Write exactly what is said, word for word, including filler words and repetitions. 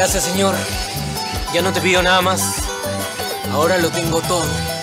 Gracias, Señor. Ya no te pido nada más. Ahora lo tengo todo.